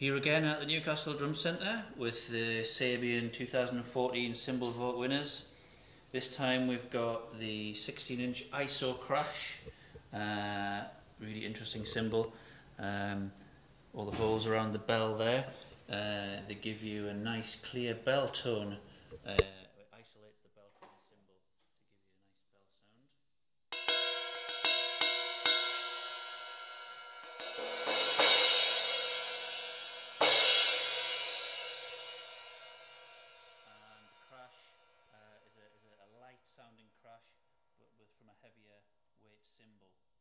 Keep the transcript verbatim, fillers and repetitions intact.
Here again at the Newcastle Drum Centre with the Sabian two thousand fourteen Cymbal Vote winners. This time we've got the sixteen inch I S O Crash, uh, really interesting cymbal. Um, all the holes around the bell there, uh, they give you a nice clear bell tone. Uh, it isolates the bell from the cymbal to give you a nice bell sound. And the crash uh, is, a, is a, a light sounding crash, but with from a heavier weight cymbal.